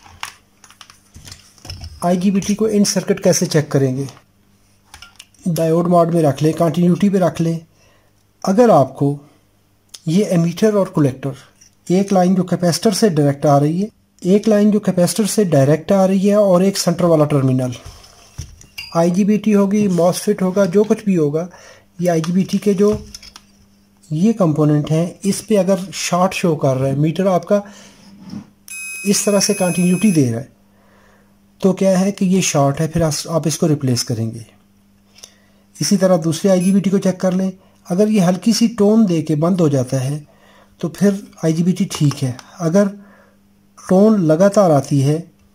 आईजीबीटी को इन सर्किट कैसे चेक करेंगे? डायोड मोड में रख लें, कंटिन्यूटी पे रख लें। अगर आपको ये एमीटर और कलेक्टर, एक लाइन जो कैपेसिटर से डायरेक्ट आ रही है, एक लाइन जो कैपेसिटर से डायरेक्ट आ रही है और एक सेंटर वाला टर्मिनल, आईजीबीटी होगी, मॉसफेट होगा, जो कुछ भी होगा, ये आईजीबीटी के जो ये कंपोनेंट हैं इस पे अगर शॉर्ट शो कर रहा है, मीटर आपका इस तरह से कंटिन्यूटी दे रहा है, तो क्या है कि ये शॉर्ट है, फिर आप इसको रिप्लेस करेंगे। इसी तरह दूसरे आईजीबीटी को चेक कर लें। अगर ये हल्की सी टोन दे के बंद हो जाता है तो फिर आईजीबीटी ठीक है। अगर टोन लगातार आती है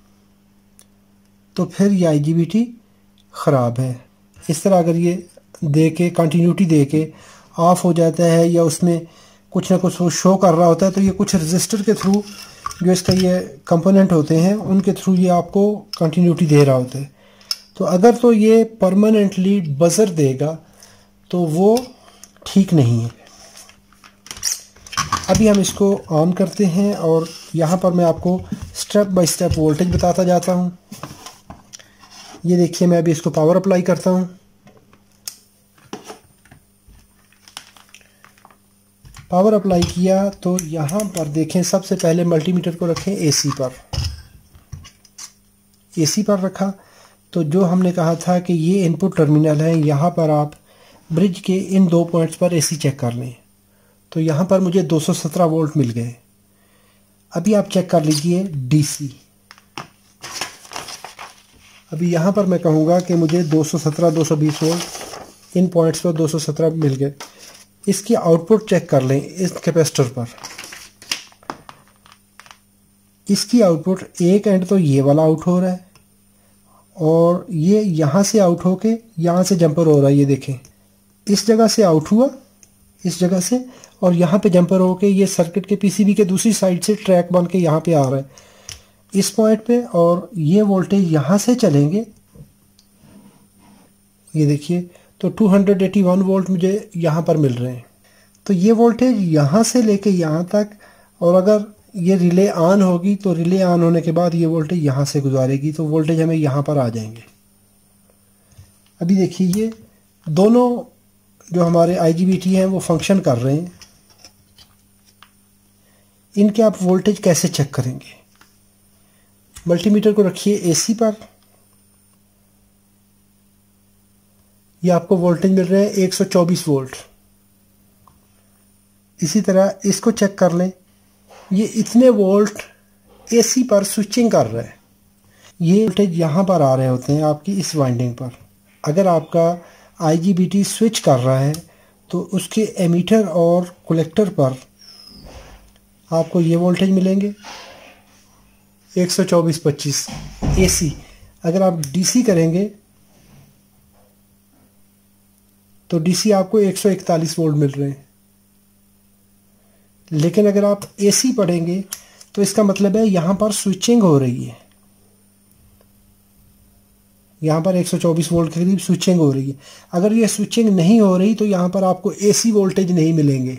तो फिर ये आईजीबीटी ख़राब है। इस तरह अगर ये दे के कंटिन्यूटी दे के ऑफ हो जाता है या उसमें कुछ ना कुछ शो कर रहा होता है तो ये कुछ रजिस्टर के थ्रू, जो इसका ये कंपोनेंट होते हैं, उनके थ्रू ये आपको कंटिन्यूटी दे रहा होता है। तो अगर तो ये परमानेंटली बजर देगा तो वो ठीक नहीं है। अभी हम इसको ऑन करते हैं और यहाँ पर मैं आपको स्टेप बाय स्टेप वोल्टेज बताता जाता हूँ। ये देखिए, मैं अभी इसको पावर अप्लाई करता हूँ। पावर अप्लाई किया तो यहाँ पर देखें, सबसे पहले मल्टीमीटर को रखें एसी पर। एसी पर रखा तो जो हमने कहा था कि ये इनपुट टर्मिनल है, यहाँ पर आप ब्रिज के इन दो पॉइंट्स पर एसी चेक कर लें। तो यहाँ पर मुझे 217 वोल्ट मिल गए। अभी आप चेक कर लीजिए डीसी। अभी यहाँ पर मैं कहूँगा कि मुझे 217, 220 वोल्ट इन पॉइंट्स पर 217 मिल गए। इसकी आउटपुट चेक कर लें इस कैपेसिटर पर। इसकी आउटपुट एक एंड तो ये वाला आउट हो रहा है और ये यहाँ से आउट होके यहाँ से जंपर हो रहा है। ये देखें, इस जगह से आउट हुआ, इस जगह से, और यहाँ पे जंपर होके ये सर्किट के पीसीबी के दूसरी साइड से ट्रैक बन के यहाँ पे आ रहा है इस पॉइंट पे, और ये वोल्टेज यहाँ से चलेंगे। ये देखिए, तो 281 वोल्ट मुझे यहाँ पर मिल रहे हैं। तो ये वोल्टेज यहाँ से लेके यहाँ तक, और अगर ये रिले ऑन होगी तो रिले ऑन होने के बाद ये वोल्टेज यहाँ से गुजारेगी, तो वोल्टेज हमें यहाँ पर आ जाएंगे। अभी देखिए ये दोनों जो हमारे IGBT हैं वो फंक्शन कर रहे हैं। इनके आप वोल्टेज कैसे चेक करेंगे? मल्टीमीटर को रखिए AC पर, ये आपको वोल्टेज मिल रहे हैं 124 वोल्ट। इसी तरह इसको चेक कर लें, ये इतने वोल्ट AC पर स्विचिंग कर रहा है। ये वोल्टेज यहाँ पर आ रहे होते हैं आपकी इस वाइंडिंग पर। अगर आपका IGBT स्विच कर रहा है तो उसके एमीटर और कलेक्टर पर आपको ये वोल्टेज मिलेंगे 124/25 AC। अगर आप DC करेंगे तो DC आपको 141 वोल्ट मिल रहे हैं। लेकिन अगर आप AC पढ़ेंगे तो इसका मतलब है यहाँ पर स्विचिंग हो रही है, यहाँ पर 124 वोल्ट के करीब स्विचिंग हो रही है। अगर ये स्विचिंग नहीं हो रही तो यहाँ पर आपको AC वोल्टेज नहीं मिलेंगे।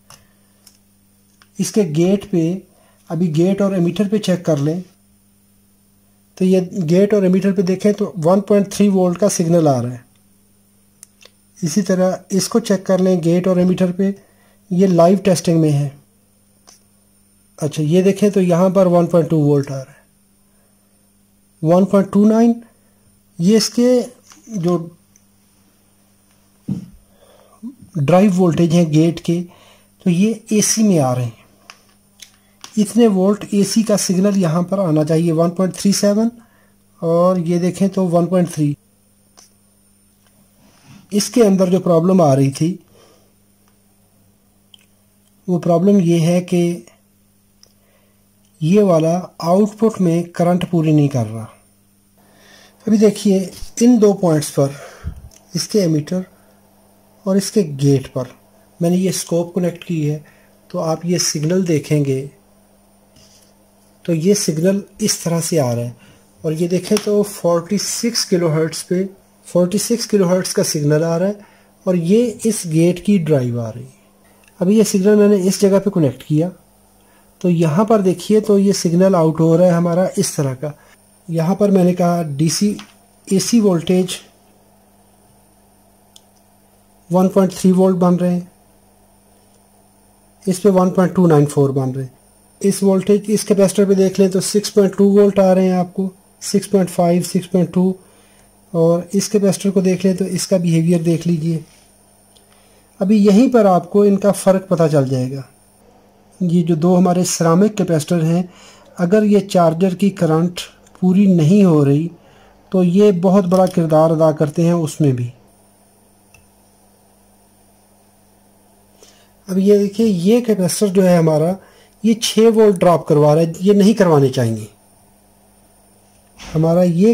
इसके गेट पे, अभी गेट और एमीटर पे चेक कर लें, तो ये गेट और एमीटर पे देखें तो 1.3 वोल्ट का सिग्नल आ रहा है। इसी तरह इसको चेक कर लें गेट और एमीटर पे, ये लाइव टेस्टिंग में है। अच्छा ये देखें तो यहाँ पर 1.2 वोल्ट आ रहा है, 1.29। ये इसके जो ड्राइव वोल्टेज हैं गेट के, तो ये AC में आ रहे हैं। इतने वोल्ट AC का सिग्नल यहाँ पर आना चाहिए 1.37, और ये देखें तो 1.3। इसके अंदर जो प्रॉब्लम आ रही थी वो प्रॉब्लम ये है कि ये वाला आउटपुट में करंट पूरी नहीं कर रहा। अभी देखिए इन दो पॉइंट्स पर, इसके एमीटर और इसके गेट पर मैंने ये स्कोप कनेक्ट की है, तो आप ये सिग्नल देखेंगे तो ये सिग्नल इस तरह से आ रहा है। और ये देखें तो 46 किलोहर्ट्ज़ पे 46 किलोहर्ट्ज़ का सिग्नल आ रहा है, और ये इस गेट की ड्राइव आ रही है। अभी ये सिग्नल मैंने इस जगह पे कनेक्ट किया, तो यहाँ पर देखिए तो ये सिग्नल आउट हो रहा है हमारा इस तरह का। यहाँ पर मैंने कहा AC वोल्टेज 1.3 वोल्ट बन रहे हैं, इस पे 1.294 बन रहे हैं। इस वोल्टेज इस कैपेसिटर पे देख लें तो 6.2 वोल्ट आ रहे हैं आपको, 6.5 6.2। और इस कैपेसिटर को देख लें तो इसका बिहेवियर देख लीजिए। अभी यहीं पर आपको इनका फ़र्क पता चल जाएगा। ये जो दो हमारे सिरामिक कैपेसिटर हैं, अगर ये चार्जर की करंट पूरी नहीं हो रही तो ये बहुत बड़ा किरदार अदा करते हैं उसमें भी। अब ये देखिए ये कैपेसिटर जो है हमारा, ये 6 वोल्ट ड्रॉप करवा रहा है, ये नहीं करवाने चाहिए। हमारा ये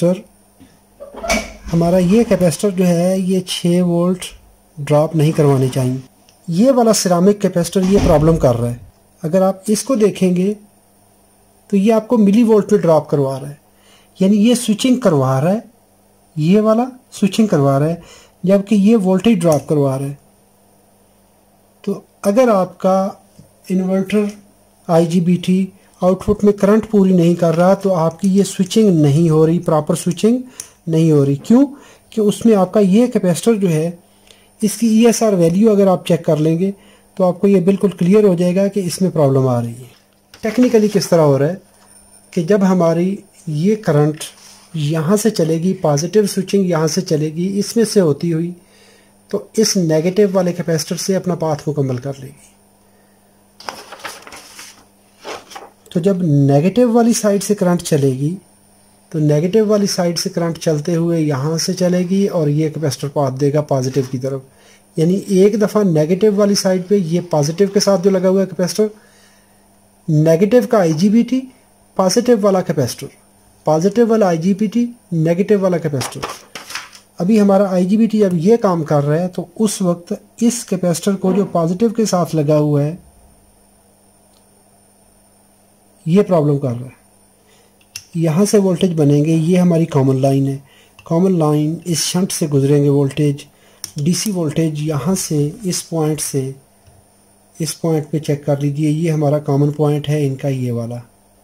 कैपेसिटर जो है ये 6 वोल्ट ड्रॉप नहीं करवाने चाहिए। ये वाला सिरामिक कैपेसिटर ये प्रॉब्लम कर रहा है। अगर आप इसको देखेंगे तो ये आपको मिली वोल्ट में ड्रॉप करवा रहा है, यानी ये स्विचिंग करवा रहा है, ये वाला स्विचिंग करवा रहा है, जबकि ये वोल्टेज ड्रॉप करवा रहा है। तो अगर आपका इन्वर्टर IGBT आउटपुट में करंट पूरी नहीं कर रहा तो आपकी ये स्विचिंग नहीं हो रही, प्रॉपर स्विचिंग नहीं हो रही। क्यों? कि उसमें आपका ये कैपेसिटर जो है, इसकी ESR वैल्यू अगर आप चेक कर लेंगे तो आपको ये बिल्कुल क्लियर हो जाएगा कि इसमें प्रॉब्लम आ रही है। टेक्निकली किस तरह हो रहा है कि जब हमारी ये करंट यहाँ से चलेगी, पॉजिटिव स्विचिंग यहाँ से चलेगी इसमें से होती हुई, तो इस नेगेटिव वाले कैपेसिटर से अपना पाथ मुकम्मल कर लेगी। तो जब नेगेटिव वाली साइड से करंट चलेगी तो नेगेटिव वाली साइड से करंट चलते हुए यहाँ से चलेगी और ये कैपेसिटर पाथ देगा पॉजिटिव की तरफ। यानी एक दफ़ा नेगेटिव वाली साइड पे ये पॉजिटिव के साथ जो लगा हुआ है कैपेसिटर, नेगेटिव का IGBT, पॉजिटिव वाला कैपेसिटर, पॉजिटिव वाला IGBT, नेगेटिव वाला कैपेसिटर। अभी हमारा IGBT जब ये काम कर रहा है तो उस वक्त इस कैपेसिटर को जो पॉजिटिव के साथ लगा हुआ है ये प्रॉब्लम कर रहा है। यहाँ से वोल्टेज बनेंगे, ये हमारी कॉमन लाइन है, कॉमन लाइन इस शंट से गुजरेंगे वोल्टेज, DC वोल्टेज यहाँ से इस पॉइंट से इस पॉइंट पे चेक कर लीजिए, ये हमारा कॉमन पॉइंट है इनका, ये वाला,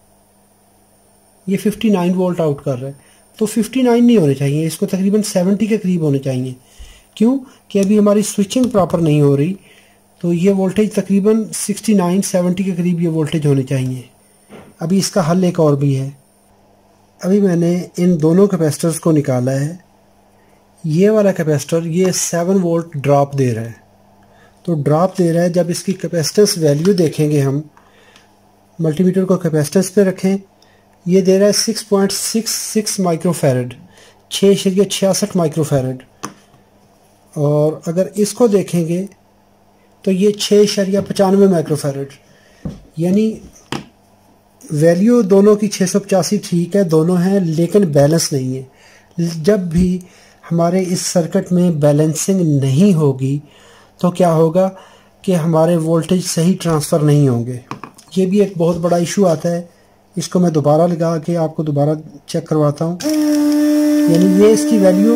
ये 59 वोल्ट आउट कर रहा है। तो 59 नहीं होने चाहिए, इसको तकरीबन 70 के करीब होने चाहिए। क्यों कि अभी हमारी स्विचिंग प्रॉपर नहीं हो रही, तो ये वोल्टेज तकरीबन 69-70 के करीब ये वोल्टेज होने चाहिए। अभी इसका हल एक और भी है। अभी मैंने इन दोनों कैपेसिटर्स को निकाला है। ये वाला कैपेसिटर ये 7 वोल्ट ड्रॉप दे रहा है, तो ड्रॉप दे रहा है। जब इसकी कैपेसिटेंस वैल्यू देखेंगे हम, मल्टीमीटर को कैपेसिटेंस पे रखें, ये दे रहा है 6.66 माइक्रोफैरड, 6.66 माइक्रोफैरड। और अगर इसको देखेंगे तो ये 6.95 माइक्रोफैरड, यानी वैल्यू दोनों की 685 ठीक है, दोनों हैं, लेकिन बैलेंस नहीं है। जब भी हमारे इस सर्किट में बैलेंसिंग नहीं होगी तो क्या होगा कि हमारे वोल्टेज सही ट्रांसफ़र नहीं होंगे। ये भी एक बहुत बड़ा इशू आता है। इसको मैं दोबारा लगा के आपको दोबारा चेक करवाता हूँ। यानी ये इसकी वैल्यू,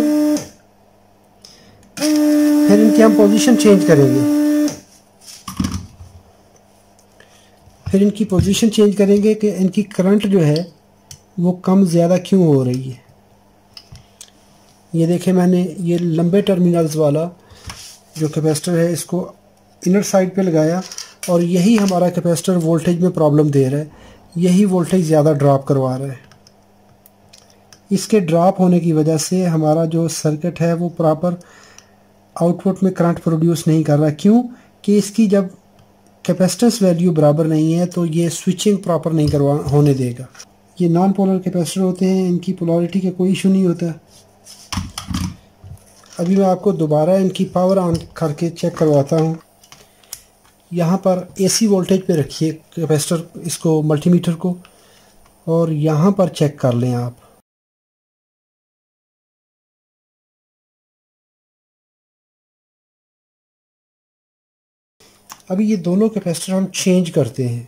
फिर इनकी हम पोजीशन चेंज करेंगे, फिर इनकी पोजीशन चेंज करेंगे कि इनकी करंट जो है वो कम ज़्यादा क्यों हो रही है। ये देखें, मैंने ये लंबे टर्मिनल्स वाला जो कैपेसिटर है इसको इनर साइड पे लगाया, और यही हमारा कैपेसिटर वोल्टेज में प्रॉब्लम दे रहा है, यही वोल्टेज ज़्यादा ड्रॉप करवा रहा है। इसके ड्रॉप होने की वजह से हमारा जो सर्किट है वो प्रॉपर आउटपुट में करंट प्रोड्यूस नहीं कर रहा। क्यों कि इसकी जब कैपेसिटेंस वैल्यू बराबर नहीं है तो ये स्विचिंग प्रॉपर नहीं करवा होने देगा। ये नॉन पोलर कैपेसिटर होते हैं, इनकी पोलैरिटी का कोई इशू नहीं होता। अभी मैं आपको दोबारा इनकी पावर ऑन करके चेक करवाता हूँ। यहाँ पर एसी वोल्टेज पे रखिए कैपेसिटर, इसको मल्टीमीटर को, और यहाँ पर चेक कर लें आप। अभी ये दोनों कैपेसिटर हम चेंज करते हैं।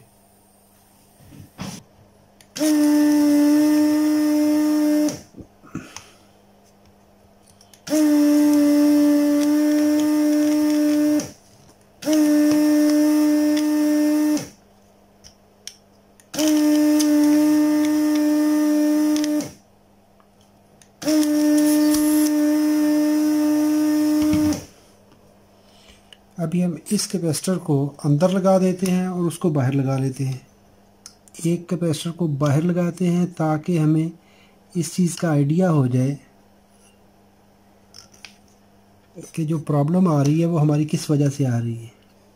अभी हम इस कैपेसिटर को अंदर लगा देते हैं और उसको बाहर लगा लेते हैं। एक कैपेसिटर को बाहर लगाते हैं ताकि हमें इस चीज़ का आइडिया हो जाए कि जो प्रॉब्लम आ रही है वो हमारी किस वजह से आ रही है।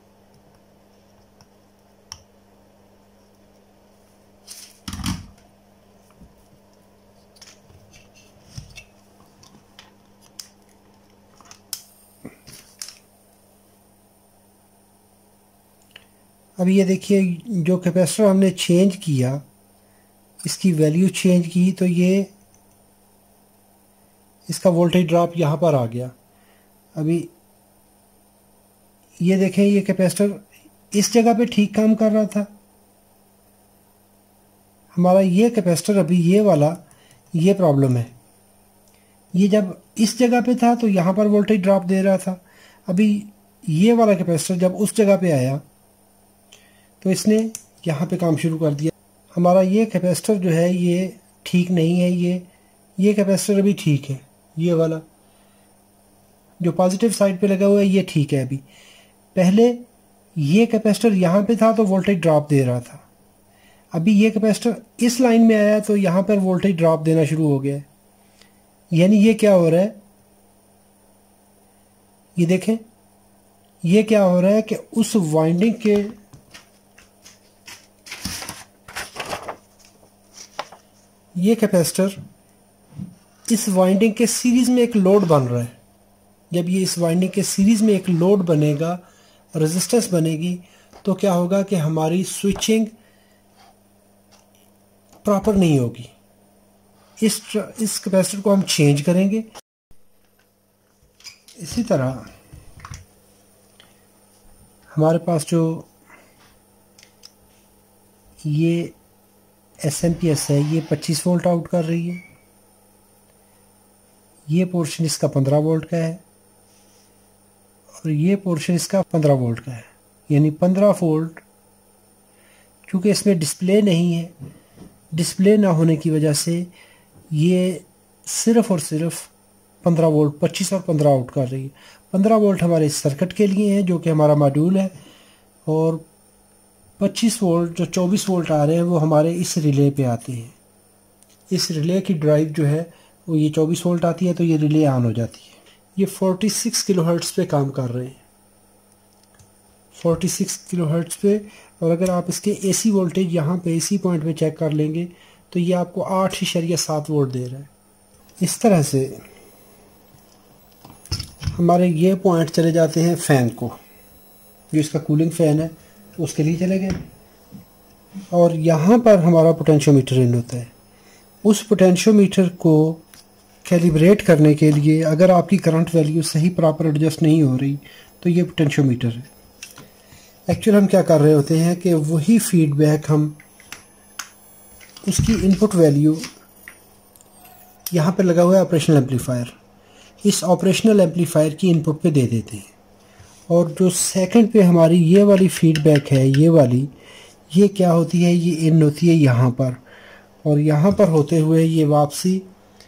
अब ये देखिए, जो कैपेसिटर हमने चेंज किया, इसकी वैल्यू चेंज की, तो ये इसका वोल्टेज ड्रॉप यहाँ पर आ गया। अभी ये देखें, ये कैपेसिटर इस जगह पे ठीक काम कर रहा था। हमारा ये कैपेसिटर अभी ये वाला, ये प्रॉब्लम है। ये जब इस जगह पे था तो यहाँ पर वोल्टेज ड्रॉप दे रहा था। अभी ये वाला कैपेसिटर जब उस जगह पे आया तो इसने यहाँ पे काम शुरू कर दिया। हमारा ये कैपेसिटर जो है ये ठीक नहीं है। ये कैपेसिटर अभी ठीक है, ये वाला जो पॉजिटिव साइड पे लगा हुआ है ये ठीक है। अभी पहले ये कैपेसिटर यहाँ पे था तो वोल्टेज ड्रॉप दे रहा था। अभी ये कैपेसिटर इस लाइन में आया तो यहाँ पर वोल्टेज ड्रॉप देना शुरू हो गया। यानी ये क्या हो रहा है, ये देखें, ये क्या हो रहा है कि उस वाइंडिंग के, ये कैपेसिटर इस वाइंडिंग के सीरीज में एक लोड बन रहा है। जब ये इस वाइंडिंग के सीरीज में एक लोड बनेगा, रेजिस्टेंस बनेगी, तो क्या होगा कि हमारी स्विचिंग प्रॉपर नहीं होगी। इस कैपेसिटर को हम चेंज करेंगे। इसी तरह हमारे पास जो ये SMP है, ये 25 वोल्ट आउट कर रही है। ये पोर्शन इसका 15 वोल्ट का है और ये पोर्शन इसका 15 वोल्ट का है। यानी 15 वोल्ट। क्योंकि इसमें डिस्प्ले नहीं है, डिस्प्ले ना होने की वजह से ये सिर्फ़ और सिर्फ 15 वोल्ट, 25 और 15 आउट कर रही है। 15 वोल्ट हमारे सर्किट के लिए है जो कि हमारा मॉड्यूल है, और 25 वोल्ट जो 24 वोल्ट आ रहे हैं वो हमारे इस रिले पे आते हैं। इस रिले की ड्राइव जो है वो ये 24 वोल्ट आती है, तो ये रिले ऑन हो जाती है। ये 46 किलोहर्ट्ज़ पे काम कर रहे हैं, 46 किलोहर्ट्ज़ पे। और अगर आप इसके एसी वोल्टेज यहाँ पे एसी पॉइंट पे चेक कर लेंगे तो ये आपको 8.7 वोल्ट दे रहा है। इस तरह से हमारे ये पॉइंट चले जाते हैं फ़ैन को, जो इसका कूलिंग फ़ैन है उसके लिए चले गए। और यहाँ पर हमारा पोटेंशियोमीटर इन होता है। उस पोटेंशियोमीटर को कैलिब्रेट करने के लिए अगर आपकी करंट वैल्यू सही प्रॉपर एडजस्ट नहीं हो रही तो ये पोटेंशियोमीटर है। एक्चुअल हम क्या कर रहे होते हैं कि वही फीडबैक हम उसकी इनपुट वैल्यू, यहाँ पर लगा हुआ है ऑपरेशनल एम्पलीफायर, इस ऑपरेशनल एम्पलीफायर की इनपुट पे दे देते हैं। और जो सेकंड पे हमारी ये वाली फीडबैक है, ये वाली, ये क्या होती है, ये इन होती है यहाँ पर, और यहाँ पर होते हुए ये वापसी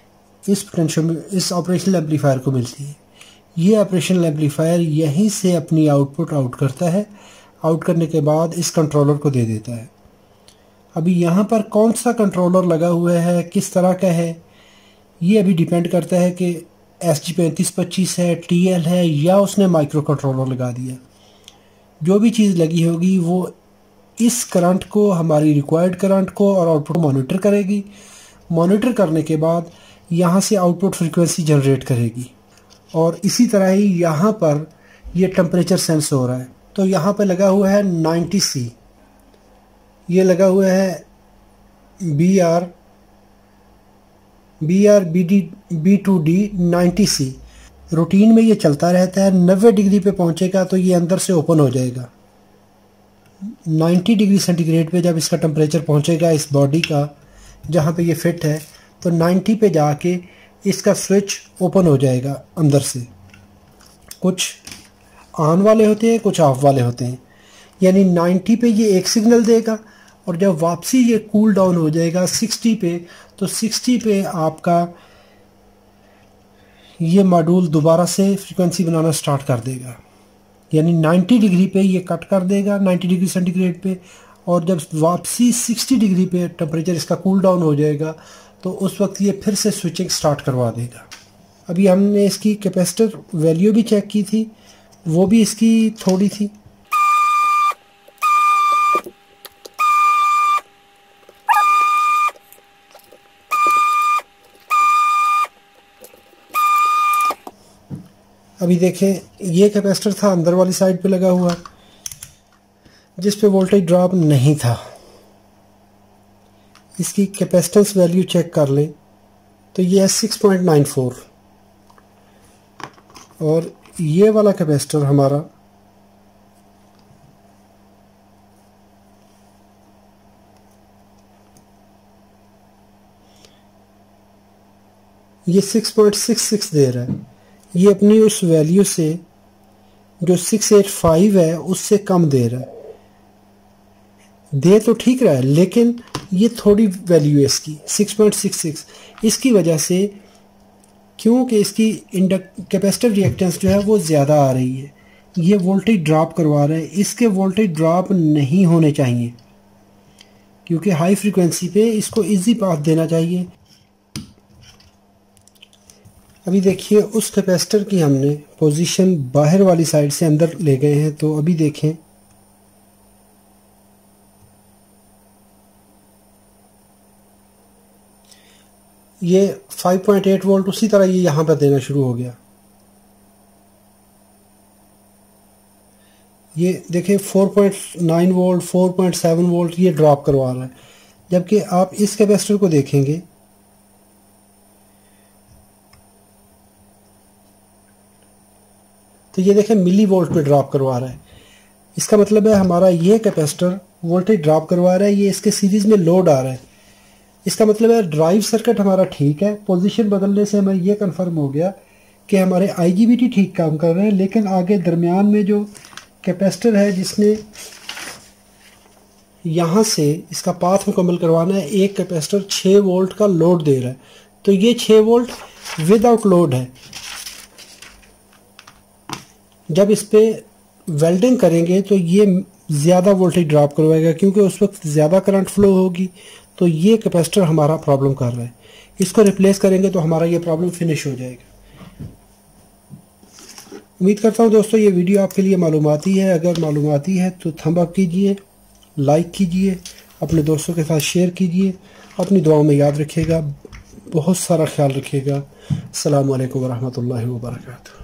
इस ऑपरेशनल एम्पलीफायर को मिलती है। ये ऑपरेशनल एम्पलीफायर यहीं से अपनी आउटपुट आउट करता है, आउट करने के बाद इस कंट्रोलर को दे देता है। अभी यहाँ पर कौन सा कंट्रोलर लगा हुआ है, किस तरह का है, ये अभी डिपेंड करता है कि SG3525 है, TL है, या उसने माइक्रो कंट्रोलर लगा दिया। जो भी चीज़ लगी होगी वो इस करंट को, हमारी रिक्वायर्ड करंट को और आउटपुट मॉनिटर करेगी। मॉनिटर करने के बाद यहाँ से आउटपुट फ्रीक्वेंसी जनरेट करेगी। और इसी तरह ही यहाँ पर ये टेम्परेचर सेंस हो रहा है, तो यहाँ पे लगा हुआ है 90C, ये लगा हुआ है B2D 90C। रूटीन में ये चलता रहता है। 90 डिग्री पे पहुँचेगा तो ये अंदर से ओपन हो जाएगा। 90 डिग्री सेंटीग्रेड पे जब इसका टेम्परेचर पहुँचेगा इस बॉडी का, जहाँ पे ये फिट है, तो 90 पे जाके इसका स्विच ओपन हो जाएगा अंदर से। कुछ ऑन वाले होते हैं, कुछ ऑफ वाले होते हैं। यानी 90 पे ये एक सिग्नल देगा, और जब वापसी ये कूल डाउन हो जाएगा 60 पे, तो 60 पे आपका ये मॉड्यूल दोबारा से फ्रीक्वेंसी बनाना स्टार्ट कर देगा। यानी 90 डिग्री पे ये कट कर देगा, 90 डिग्री सेंटीग्रेड पे, और जब वापसी 60 डिग्री पे टेम्परेचर इसका कूल डाउन हो जाएगा तो उस वक्त ये फिर से स्विचिंग स्टार्ट करवा देगा। अभी हमने इसकी कैपेसिटर वैल्यू भी चेक की थी, वो भी इसकी थोड़ी थी। अभी देखें, ये कैपेसिटर था अंदर वाली साइड पे लगा हुआ, जिस पे वोल्टेज ड्रॉप नहीं था। इसकी कैपेसिटेंस वैल्यू चेक कर लें तो ये है 6.94, और ये वाला कैपेसिटर हमारा ये 6.66 दे रहा है। ये अपनी उस वैल्यू से जो 685 है उससे कम दे रहा है। दे तो ठीक रहा है, लेकिन ये थोड़ी वैल्यू है इसकी 6.66। इसकी वजह से, क्योंकि इसकी कैपेसिटिव रिएक्टेंस जो है वो ज़्यादा आ रही है, ये वोल्टेज ड्रॉप करवा रहा है। इसके वोल्टेज ड्रॉप नहीं होने चाहिए, क्योंकि हाई फ्रीक्वेंसी पे इसको इजी पाथ देना चाहिए। अभी देखिए, उस कैपेसिटर की हमने पोजीशन बाहर वाली साइड से अंदर ले गए हैं, तो अभी देखें ये 5.8 वोल्ट उसी तरह ये यहाँ पर देना शुरू हो गया। ये देखें 4.9 वोल्ट, 4.7 वोल्ट ये ड्रॉप करवा रहा है। जबकि आप इस कैपेसिटर को देखेंगे तो ये देखें मिली वोल्ट पे ड्रॉप करवा रहा है। इसका मतलब है हमारा ये कैपेसिटर वोल्टेज ड्रॉप करवा रहा है, ये इसके सीरीज में लोड आ रहा है। इसका मतलब है ड्राइव सर्किट हमारा ठीक है। पोजीशन बदलने से हमें ये कंफर्म हो गया कि हमारे IGBT ठीक काम कर रहे हैं, लेकिन आगे दरमियान में जो कैपेसिटर है जिसने यहाँ से इसका पाथ मुकम्मल करवाना है। एक कैपेसिटर 6 वोल्ट का लोड दे रहा है, तो ये 6 वोल्ट विदाउट लोड है। जब इस पे वेल्डिंग करेंगे तो ये ज़्यादा वोल्टेज ड्रॉप करवाएगा, क्योंकि उस वक्त ज़्यादा करंट फ्लो होगी। तो ये कैपेसिटर हमारा प्रॉब्लम कर रहा है, इसको रिप्लेस करेंगे तो हमारा ये प्रॉब्लम फिनिश हो जाएगा। उम्मीद करता हूँ दोस्तों ये वीडियो आपके लिए मालूमाती है। अगर मालूमाती है तो थंब अप कीजिए, लाइक कीजिए, अपने दोस्तों के साथ शेयर कीजिए। अपनी दुआओं में याद रखिएगा, बहुत सारा ख्याल रखिएगा। अस्सलामु अलैकुम वरहमतुल्लाहि वबरकातुहू।